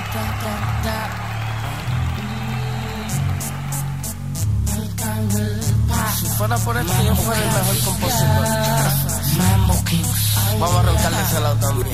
Si fuera por esto, yo fuera el mejor compositor. Mambo Kings. Vamos a roncar de ese lado también.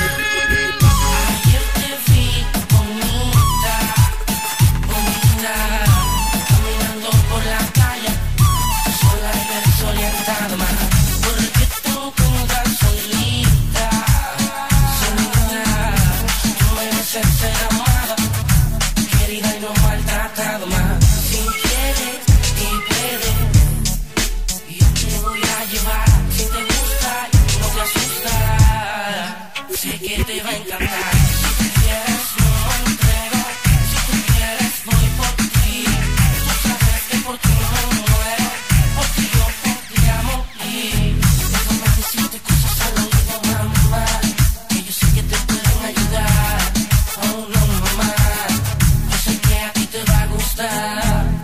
Ayer te vi bonita, bonita, caminando por la calle, sola y desorientada, porque te encuentras solita, solita. Tú mereces ser amada, querida y no maltratada más. Sin querer y puede, yo te voy a llevar. Si te gusta y no te asusta, sé que te va a encantar. Si tú quieres, no me entrego. Si tú quieres, voy por ti. Tú sabes que por ti no me muero, porque yo por ti amo y déjame decirte cosas al oído, mamá, que yo sé que te pueden ayudar. Oh no, mamá, yo sé que a ti te va a gustar.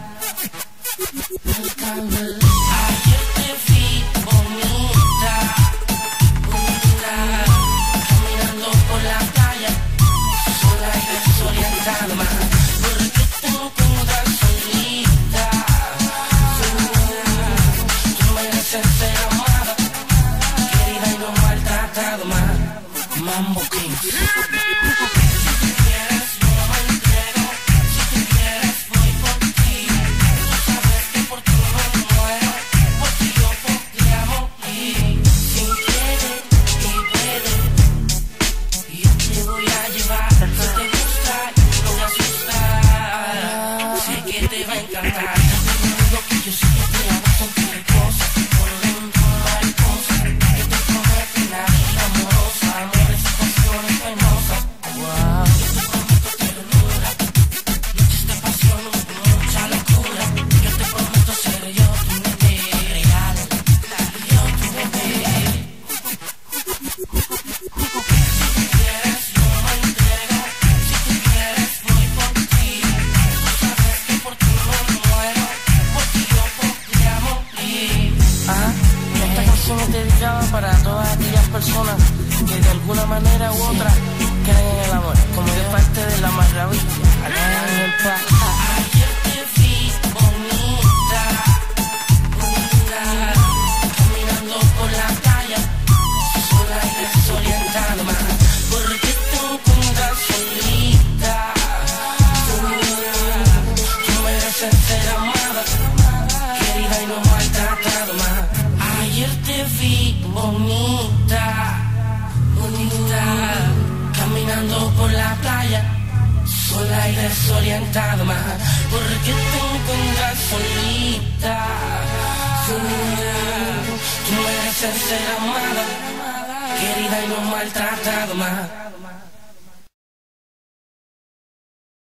Ayer te vi bonita, bonita, caminando por la calle, sola y desorientada, porque te encuentras solita, solita. Tú mereces ser amada, querida y no maltratada más. Mambo Kings. Si tú quieres, no me entrego. Si tú quieres, voy por ti. Tú sabes que por ti no me muero, porque yo por ti amo y sin querer y puede, yo te voy a llevar. Si te gusta y no me asusta, sé que te va a encantar. Yo te digo que yo sé que te hago sentir cosas por dentro, mariposas, que te prometen la vida amorosa, amores y pasiones penosas. Wow. Yo te prometo ternura, noches de pasión, mucha locura. Yo te prometo ser yo tu bebé real, yo tu bebé. Si tú quieres, no me entrego. Si tú quieres, voy por ti. Tú sabes que por ti no me muero, porque yo por ti amo y Esta canción es dedicada para todas aquellas personas que de alguna manera u otra creen en el amor, como de parte de la maravilla. ayer te vi bonita, bonita, caminando por la calle, sola y desorientada, porque te encuentras solita, solita. Tú mereces ser amada, querida y no maltratada más. Ayer te vi bonita, bonita, caminando por la playa, sola y desorientada más, porque te encuentras solita, solita. Tú mereces ser amada, querida y no maltratada más.